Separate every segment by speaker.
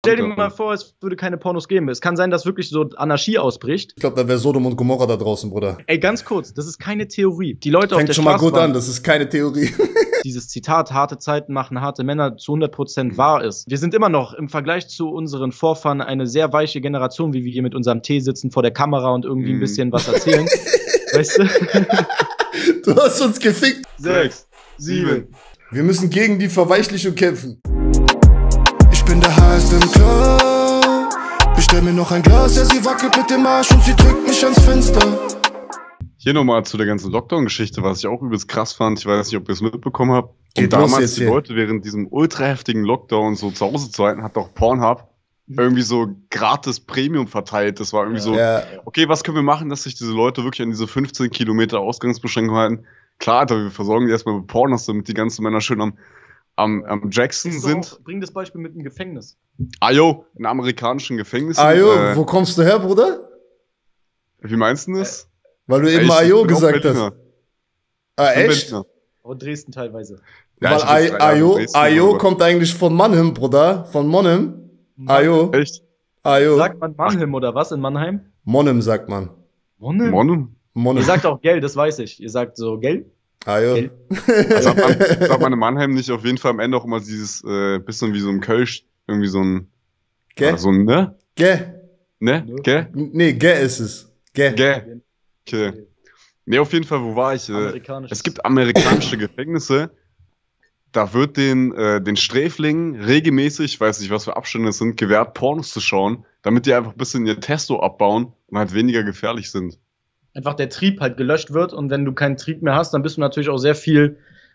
Speaker 1: stell dir mal vor, es würde keine Pornos geben. Es kann sein, dass wirklich so Anarchie ausbricht.
Speaker 2: Ich glaube, da wäre Sodom und Gomorra da draußen, Bruder.
Speaker 1: Ey, ganz kurz, das ist keine Theorie. Die Leute auf der Straße.
Speaker 2: Fängt schon mal gut an, das ist keine Theorie.
Speaker 1: Dieses Zitat, harte Zeiten machen harte Männer, zu 100% wahr ist. Wir sind immer noch im Vergleich zu unseren Vorfahren eine sehr weiche Generation, wie wir hier mit unserem Tee sitzen vor der Kamera und irgendwie ein bisschen was erzählen. Weißt du?
Speaker 2: Du hast uns gefickt.
Speaker 1: 6, 7.
Speaker 2: Wir müssen gegen die Verweichlichung kämpfen. Ich bin der Heiß im Club. Bestell mir noch ein Glas, ja, sie wackelt mit dem Arsch und sie drückt mich ans Fenster.
Speaker 3: Hier nochmal zu der ganzen Lockdown-Geschichte, was ich auch übelst krass fand. Ich weiß nicht, ob ihr es mitbekommen habt.
Speaker 2: Geht
Speaker 3: Und damals
Speaker 2: jetzt
Speaker 3: die Leute während diesem ultra heftigen Lockdown so zu Hause zu halten, hat doch Pornhub irgendwie so gratis Premium verteilt. Das war irgendwie so, okay, was können wir machen, dass sich diese Leute wirklich an diese 15 Kilometer Ausgangsbeschränkung halten? Klar, Alter, wir versorgen die erstmal mit Pornos, damit die ganzen Männer schön am Jackson sind.
Speaker 1: Bring das Beispiel mit dem Gefängnis.
Speaker 3: Ayo, in amerikanischen Gefängnissen.
Speaker 2: Ayo, wo kommst du her, Bruder?
Speaker 3: Wie meinst du das?
Speaker 2: Weil du eben Ayo gesagt hast. Ah, echt?
Speaker 1: Aber Dresden teilweise.
Speaker 2: Ja, weil Ayo kommt eigentlich von Mannheim, Bruder. Von Monheim. Ayo.
Speaker 3: Echt?
Speaker 2: Ayo.
Speaker 1: Sagt man Mannheim oder was in Mannheim?
Speaker 2: Monheim sagt man.
Speaker 1: Monheim? Ihr sagt auch Gell, das weiß ich. Ihr sagt so Gell?
Speaker 2: Ayo.
Speaker 1: Gell?
Speaker 3: Sagt man in Mannheim nicht auf jeden Fall am Ende auch immer dieses bisschen wie so ein Kölsch, irgendwie so ein
Speaker 2: Gell?
Speaker 3: So ein ne?
Speaker 2: Gell?
Speaker 3: Ne? Gell?
Speaker 2: Nee, Gell ist es. Gell.
Speaker 3: Gell. Okay. Nee, auf jeden Fall, wo war ich? Es gibt amerikanische Gefängnisse, da wird den Sträflingen regelmäßig, ich weiß nicht, was für Abstände es sind, gewährt, Pornos zu schauen, damit die einfach ein bisschen ihr Testo abbauen und halt weniger gefährlich sind.
Speaker 1: Einfach der Trieb halt gelöscht wird und wenn du keinen Trieb mehr hast, dann bist du natürlich auch sehr viel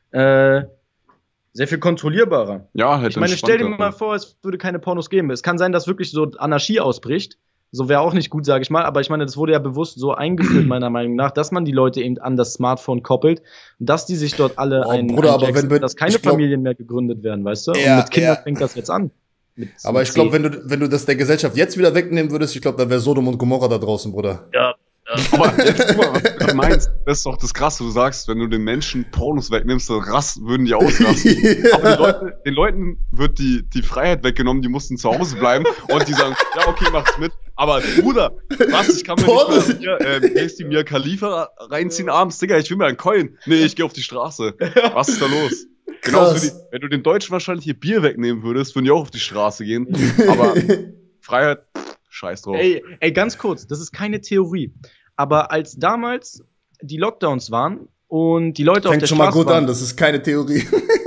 Speaker 1: kontrollierbarer.
Speaker 3: Ja, halt.
Speaker 1: Ich meine, stell dir mal vor, es würde keine Pornos geben. Es kann sein, dass wirklich so Anarchie ausbricht. So wäre auch nicht gut, sage ich mal. Aber ich meine, das wurde ja bewusst so eingeführt, meiner Meinung nach, dass man die Leute eben an das Smartphone koppelt und dass die sich dort alle dass keine Familien mehr gegründet werden, weißt du?
Speaker 2: Ja,
Speaker 1: und mit Kindern fängt das jetzt an.
Speaker 2: Aber ich glaube, wenn du das der Gesellschaft jetzt wieder wegnehmen würdest, ich glaube, da wäre Sodom und Gomorra da draußen, Bruder.
Speaker 1: Ja.
Speaker 3: Aber jetzt guck mal, was du gerade meinst, das ist doch das Krasse, du sagst, wenn du den Menschen Pornos wegnimmst, dann würden die ausrasten. Aber den Leuten wird die Freiheit weggenommen, die mussten zu Hause bleiben und die sagen, ja okay, mach's mit. Aber Bruder, was, ich kann mir nicht mal die Mia Khalifa reinziehen abends, Digga, ich will mir einen Coin. Nee, ich gehe auf die Straße. Was ist da los? Genauso wenn du den Deutschen wahrscheinlich hier Bier wegnehmen würdest, würden die auch auf die Straße gehen. Aber Freiheit, scheiß drauf.
Speaker 1: Ey, ganz kurz, das ist keine Theorie. Aber als damals die Lockdowns waren und die Leute auf der Straße
Speaker 2: Fängt schon mal gut an, das ist keine Theorie.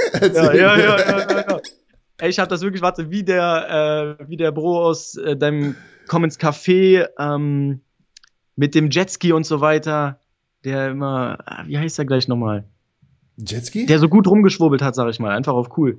Speaker 1: Ja. Ey, ich hab das wirklich, warte, wie der Bro aus deinem Komm ins Café mit dem Jetski und so weiter, der immer, wie heißt der gleich nochmal?
Speaker 2: Jetski?
Speaker 1: Der so gut rumgeschwurbelt hat, sag ich mal, einfach auf cool.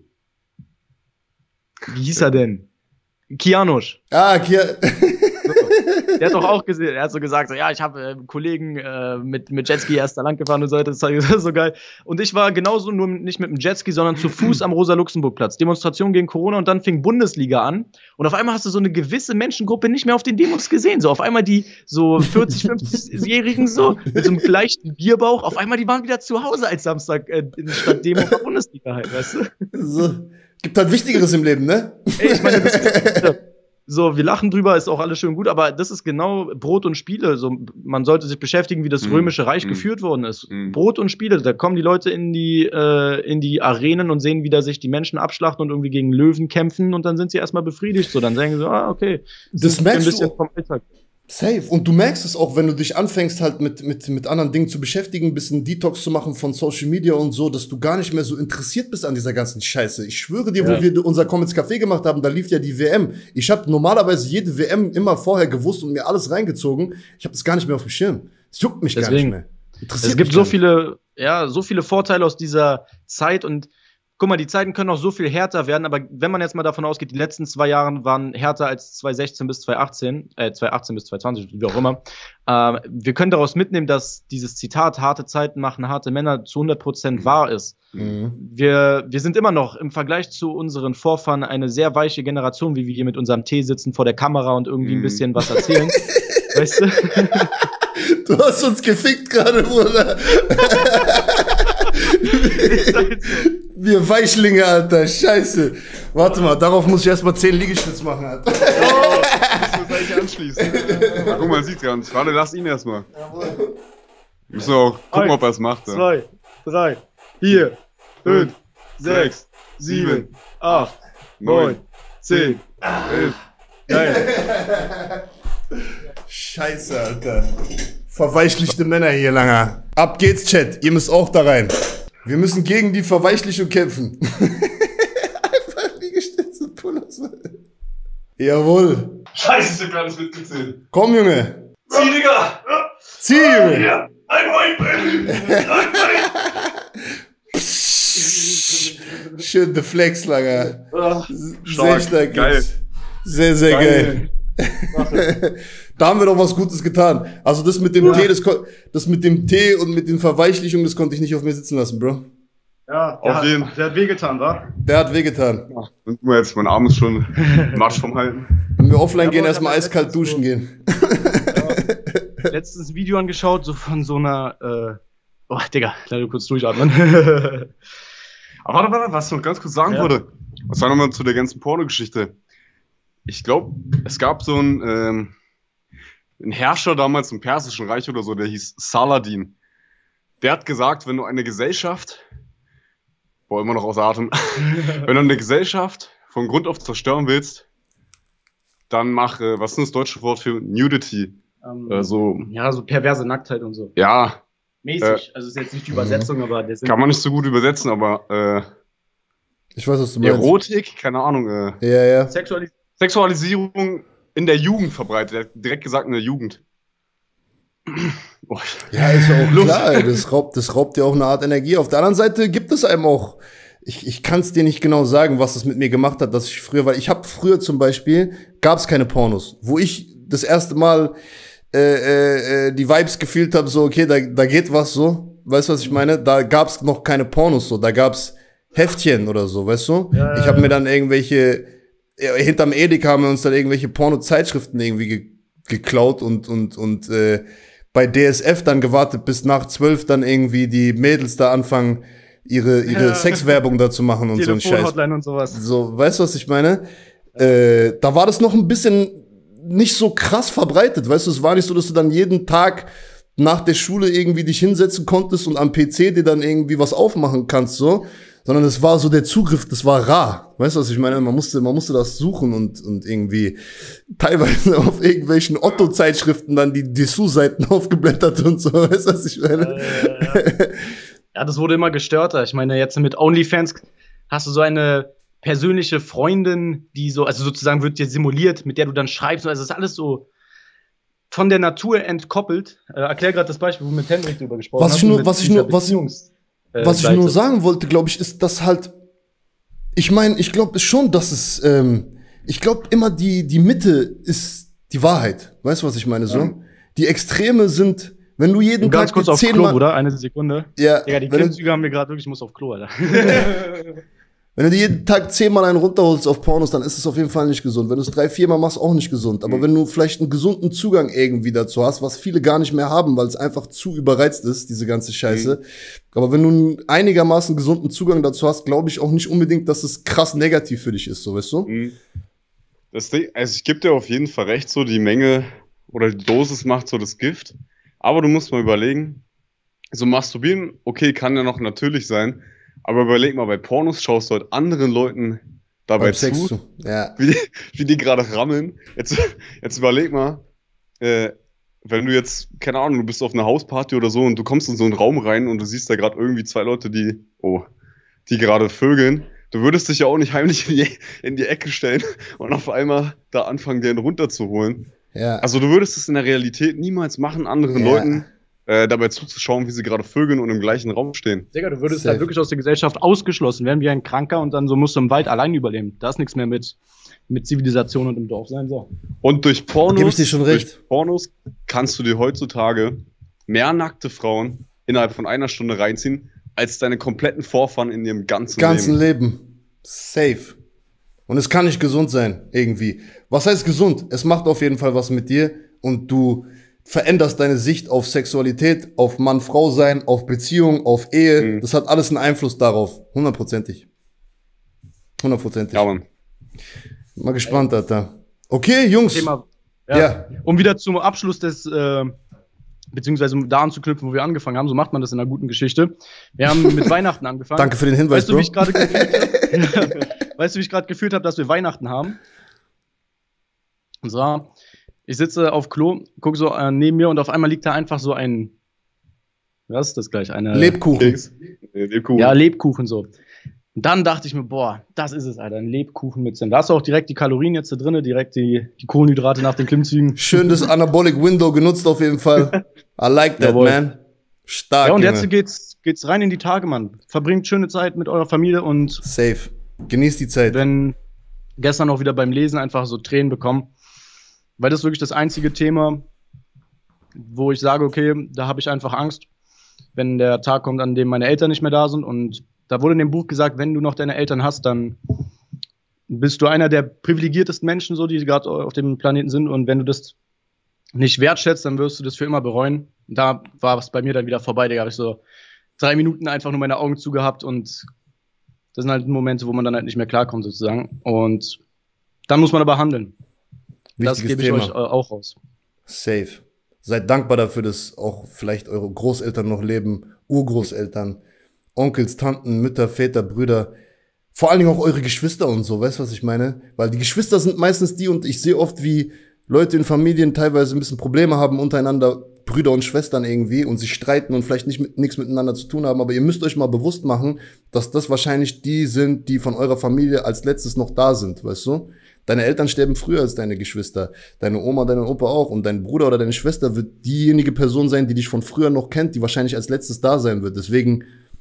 Speaker 1: Wie hieß er denn? Kianosch.
Speaker 2: Ah,
Speaker 1: Der hat doch auch gesehen, er hat so gesagt, so, ja, ich habe Kollegen mit Jetski erst da lang gefahren und so weiter, das ist so geil. Und ich war genauso, nur nicht mit dem Jetski, sondern zu Fuß am Rosa-Luxemburg-Platz. Demonstration gegen Corona und dann fing Bundesliga an. Und auf einmal hast du so eine gewisse Menschengruppe nicht mehr auf den Demos gesehen. So auf einmal die so 40-, 50-Jährigen so mit so einem leichten Bierbauch, auf einmal die waren wieder zu Hause als Samstag statt Demo war Bundesliga halt, weißt du?
Speaker 2: So. Gibt halt Wichtigeres im Leben, ne?
Speaker 1: Ey, ich meine, so, wir lachen drüber, ist auch alles schön gut, aber das ist genau Brot und Spiele. So, man sollte sich beschäftigen, wie das Römische Reich geführt worden ist. Brot und Spiele, da kommen die Leute in die Arenen und sehen, wie da sich die Menschen abschlachten und irgendwie gegen Löwen kämpfen und dann sind sie erstmal befriedigt. So, dann sagen sie so, okay.
Speaker 2: Das merkst
Speaker 1: ein bisschen
Speaker 2: du.
Speaker 1: vom Alltag.
Speaker 2: Safe. Und du merkst es auch, wenn du dich anfängst, halt mit anderen Dingen zu beschäftigen, ein bisschen Detox zu machen von Social Media und so, dass du gar nicht mehr so interessiert bist an dieser ganzen Scheiße. Ich schwöre dir, wo wir unser Komm ins Café gemacht haben, da lief ja die WM. Ich habe normalerweise jede WM immer vorher gewusst und mir alles reingezogen. Ich habe das gar nicht mehr auf dem Schirm. Es juckt mich gar nicht mehr.
Speaker 1: Es gibt so viele Vorteile aus dieser Zeit und guck mal, die Zeiten können auch so viel härter werden, aber wenn man jetzt mal davon ausgeht, die letzten 2 Jahre waren härter als 2016 bis 2018, 2018 bis 2020, wie auch immer. Wir können daraus mitnehmen, dass dieses Zitat, harte Zeiten machen harte Männer, zu 100% wahr ist. Wir sind immer noch im Vergleich zu unseren Vorfahren eine sehr weiche Generation, wie wir hier mit unserem Tee sitzen vor der Kamera und irgendwie ein bisschen was erzählen. Weißt du?
Speaker 2: Du hast uns gefickt gerade, Bruder. Wir Weichlinge, Alter, scheiße. Warte mal, darauf muss ich erstmal 10 Liegestütz machen, Alter.
Speaker 3: Oh, das muss eigentlich anschließen. Ja, guck mal, sieht gar nicht. Warte, lass ihn erstmal. Müssen wir auch gucken, ob er es macht.
Speaker 1: 2, 3, 4, 5, 6, 7, 8, 9, 10, 11. Geil.
Speaker 2: Scheiße, Alter. Verweichlichte Männer hier, Langer. Ab geht's, Chat. Ihr müsst auch da rein. Wir müssen gegen die Verweichlichung kämpfen. Einfach Liegestütze und Pull-ups. Jawohl.
Speaker 3: Scheiße, ich hab gar nicht mitgezählt.
Speaker 2: Komm, Junge.
Speaker 3: Zieh, Digga!
Speaker 2: Zieh, Junge.
Speaker 3: Ja, ein White
Speaker 2: Schön der Flex, Langer. Sehr stark.
Speaker 3: Geil.
Speaker 2: Jetzt. Sehr, sehr geil. Da haben wir doch was Gutes getan. Also das mit dem Tee, das mit dem Tee und mit den Verweichlichungen, das konnte ich nicht auf mir sitzen lassen, Bro.
Speaker 1: Ja, der hat wehgetan, wa?
Speaker 2: Der hat wehgetan.
Speaker 3: Ja, guck mal jetzt, mein Arm ist schon Matsch vom Halten.
Speaker 2: Wenn wir offline gehen, erstmal eiskalt duschen gehen.
Speaker 1: Ja. Letztens ein Video angeschaut, so von so einer, oh, Digga, leider kurz durchatmen.
Speaker 3: Aber warte, was ich noch ganz kurz sagen würde. Was war nochmal zu der ganzen Pornogeschichte? Ich glaube, es gab so einen Herrscher damals im Persischen Reich oder so, der hieß Saladin. Der hat gesagt, wenn du eine Gesellschaft, boah, immer noch außer Atem, wenn du eine Gesellschaft von Grund auf zerstören willst, dann mach, was ist das deutsche Wort für Nudity? So,
Speaker 1: ja, so perverse Nacktheit und so.
Speaker 3: ja.
Speaker 1: Mäßig, also ist jetzt nicht die Übersetzung, aber der Sinn.
Speaker 3: Kann man nicht so gut übersetzen, aber
Speaker 2: Ich weiß, was du meinst.
Speaker 3: Erotik, keine Ahnung.
Speaker 2: Ja.
Speaker 3: Sexualisierung in der Jugend verbreitet. Er hat direkt gesagt in der Jugend.
Speaker 2: Ja, ist ja auch klar, ey. Das raubt dir auch eine Art Energie. Auf der anderen Seite gibt es einem auch, ich kann es dir nicht genau sagen, was das mit mir gemacht hat, dass ich früher, weil ich habe früher zum Beispiel, gab es keine Pornos, wo ich das erste Mal die Vibes gefühlt habe, so, okay, da geht was so, weißt du, was ich meine? Da gab's noch keine Pornos so, da gab's Heftchen oder so, weißt du?
Speaker 1: Ja.
Speaker 2: Ich habe mir dann irgendwelche, hinterm Edeka haben wir uns dann irgendwelche Porno-Zeitschriften irgendwie geklaut und bei DSF dann gewartet, bis nach 12 dann irgendwie die Mädels da anfangen, ihre Sexwerbung da zu machen und so ein Scheiß.
Speaker 1: Hotline und sowas.
Speaker 2: So, weißt du, was ich meine? Da war das noch ein bisschen nicht so krass verbreitet, weißt du, es war nicht so, dass du dann jeden Tag nach der Schule irgendwie dich hinsetzen konntest und am PC dir dann irgendwie was aufmachen kannst, so, sondern es war so der Zugriff, das war rar, weißt du, was ich meine, man musste das suchen und irgendwie teilweise auf irgendwelchen Otto-Zeitschriften dann die Dessous-Seiten aufgeblättert und so, weißt du, was ich meine?
Speaker 1: Ja, das wurde immer gestörter, ich meine, jetzt mit OnlyFans hast du so eine persönliche Freundin, die so, also sozusagen wird dir simuliert, mit der du dann schreibst, also es ist alles so von der Natur entkoppelt. Erklär gerade das Beispiel, wo wir mit Henrik drüber gesprochen haben. Was ich
Speaker 2: nur sagen wollte, glaube ich, ist, dass halt, ich meine, ich glaube schon, dass es, ich glaube immer die Mitte ist die Wahrheit. Weißt du, was ich meine, so? Ja. Die Extreme sind, wenn du jeden Tag
Speaker 1: kurz auf Klo, oder? Eine Sekunde.
Speaker 2: Ja.
Speaker 1: Digga, die Klimmzüge haben wir gerade wirklich, ich muss auf Klo, Alter.
Speaker 2: Wenn du dir jeden Tag 10-mal einen runterholst auf Pornos, dann ist es auf jeden Fall nicht gesund. Wenn du es 3-4-mal machst, auch nicht gesund. Aber wenn du vielleicht einen gesunden Zugang irgendwie dazu hast, was viele gar nicht mehr haben, weil es einfach zu überreizt ist, diese ganze Scheiße. Aber wenn du einen einigermaßen gesunden Zugang dazu hast, glaube ich auch nicht unbedingt, dass es krass negativ für dich ist, so, weißt du?
Speaker 3: Das Ding, also ich gebe dir auf jeden Fall recht, so die Menge oder die Dosis macht so das Gift. Aber du musst mal überlegen, so masturbieren, okay, kann ja noch natürlich sein. Aber überleg mal, bei Pornos schaust du halt anderen Leuten dabei zu,
Speaker 2: ja.
Speaker 3: wie die gerade rammeln. Jetzt überleg mal, wenn du jetzt, keine Ahnung, du bist auf einer Hausparty oder so und du kommst in so einen Raum rein und du siehst da gerade irgendwie 2 Leute, die gerade vögeln. Du würdest dich ja auch nicht heimlich in die Ecke stellen und auf einmal da anfangen, den runterzuholen.
Speaker 2: Ja.
Speaker 3: Also du würdest es in der Realität niemals machen, anderen Leuten dabei zuzuschauen, wie sie gerade vögeln und im gleichen Raum stehen.
Speaker 1: Digga, du würdest halt wirklich aus der Gesellschaft ausgeschlossen werden wie ein Kranker und dann so musst du im Wald allein überleben. Da ist nichts mehr mit Zivilisation und im Dorf sein. So.
Speaker 3: Und durch Pornos,
Speaker 2: gebe ich dir schon recht.
Speaker 3: Durch Pornos kannst du dir heutzutage mehr nackte Frauen innerhalb von einer Stunde reinziehen, als deine kompletten Vorfahren in ihrem ganzen
Speaker 2: Leben. Safe. Und es kann nicht gesund sein, irgendwie. Was heißt gesund? Es macht auf jeden Fall was mit dir und du veränderst deine Sicht auf Sexualität, auf Mann-Frau sein, auf Beziehung, auf Ehe. Das hat alles einen Einfluss darauf. 100%. 100%.
Speaker 3: Ja, Mann.
Speaker 2: Mal gespannt, Alter. Okay, Jungs.
Speaker 1: Thema, ja. Um wieder zum Abschluss des, beziehungsweise um da anzuknüpfen, wo wir angefangen haben, so macht man das in einer guten Geschichte. Wir haben mit Weihnachten angefangen.
Speaker 2: Danke für den Hinweis,
Speaker 1: Bro. Weißt du, wie ich gerade gefühlt habe, dass wir Weihnachten haben? Und zwar, ich sitze auf Klo, gucke so neben mir und auf einmal liegt da einfach so ein, was ist das gleich?
Speaker 2: Lebkuchen.
Speaker 3: Lebkuchen.
Speaker 1: Ja, Lebkuchen so. Und dann dachte ich mir, boah, das ist es, Alter, ein Lebkuchen mit Zimt. Da hast du auch direkt die Kalorien jetzt da drin, direkt die Kohlenhydrate nach den Klimmzügen.
Speaker 2: Schön das Anabolic Window genutzt auf jeden Fall. I like that,
Speaker 1: Jawohl.
Speaker 2: man. Stark,
Speaker 1: Ja, und
Speaker 2: Junge.
Speaker 1: jetzt geht's rein in die Tage, Mann. Verbringt schöne Zeit mit eurer Familie und
Speaker 2: Safe. Genießt die Zeit.
Speaker 1: wenn gestern auch wieder beim Lesen einfach so Tränen bekommen, weil das ist wirklich das einzige Thema, wo ich sage, okay, da habe ich einfach Angst, wenn der Tag kommt, an dem meine Eltern nicht mehr da sind. Und da wurde in dem Buch gesagt, wenn du noch deine Eltern hast, dann bist du einer der privilegiertesten Menschen, so, die gerade auf dem Planeten sind. Und wenn du das nicht wertschätzt, dann wirst du das für immer bereuen. Da war es bei mir dann wieder vorbei. Da habe ich so 3 Minuten einfach nur meine Augen zugehabt und das sind halt Momente, wo man dann halt nicht mehr klarkommt sozusagen. Und dann muss man aber handeln. Das gebe ich euch auch raus.
Speaker 2: Safe. Seid dankbar dafür, dass auch vielleicht eure Großeltern noch leben, Urgroßeltern, Onkels, Tanten, Mütter, Väter, Brüder. Vor allen Dingen auch eure Geschwister und so, weißt du, was ich meine? Weil die Geschwister sind meistens die, und ich sehe oft, wie Leute in Familien teilweise ein bisschen Probleme haben untereinander, Brüder und Schwestern irgendwie, und sie streiten und vielleicht nichts miteinander zu tun haben, aber ihr müsst euch mal bewusst machen, dass das wahrscheinlich die sind, die von eurer Familie als letztes noch da sind, weißt du? Deine Eltern sterben früher als deine Geschwister, deine Oma, deine Opa auch, und dein Bruder oder deine Schwester wird diejenige Person sein, die dich von früher noch kennt, die wahrscheinlich als letztes da sein wird. Deswegen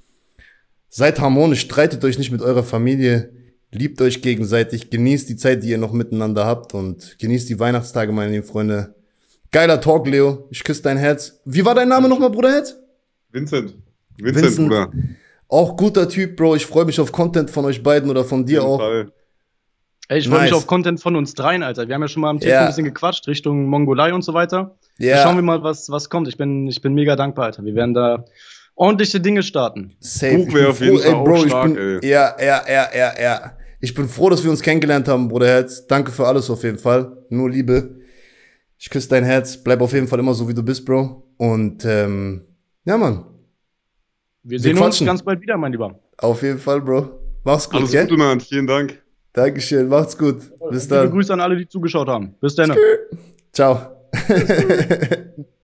Speaker 2: seid harmonisch, streitet euch nicht mit eurer Familie, liebt euch gegenseitig, genießt die Zeit, die ihr noch miteinander habt, und genießt die Weihnachtstage, meine lieben Freunde. Geiler Talk, Leo. Ich küsse dein Herz. Wie war dein Name nochmal, Bruderherz?
Speaker 3: Vincent, Bruder.
Speaker 2: Auch guter Typ, Bro. Ich freue mich auf Content von euch beiden oder von dir auch.
Speaker 3: Fall.
Speaker 1: Ey, ich freue mich auf Content von uns dreien, Alter. Wir haben ja schon mal am Telefon ein bisschen gequatscht, Richtung Mongolei und so weiter.
Speaker 2: Ja.
Speaker 1: Da schauen wir mal, was kommt. Ich bin mega dankbar, Alter. Wir werden da ordentliche Dinge starten.
Speaker 2: Safe.
Speaker 3: Buch wäre auf jeden Fall
Speaker 2: Bro,
Speaker 3: auch stark, ey.
Speaker 2: Ja. Ich bin froh, dass wir uns kennengelernt haben, Bruderherz. Danke für alles auf jeden Fall. Nur Liebe. Ich küsse dein Herz. Bleib auf jeden Fall immer so, wie du bist, Bro. Und ja, Mann.
Speaker 1: Wir sehen uns ganz bald wieder, mein Lieber.
Speaker 2: Auf jeden Fall, Bro. Mach's gut,
Speaker 3: Alles Gute, Mann. Vielen Dank.
Speaker 2: Dankeschön. Macht's gut. Bis dann.
Speaker 1: Liebe Grüße an alle, die zugeschaut haben. Bis dann.
Speaker 2: Ciao.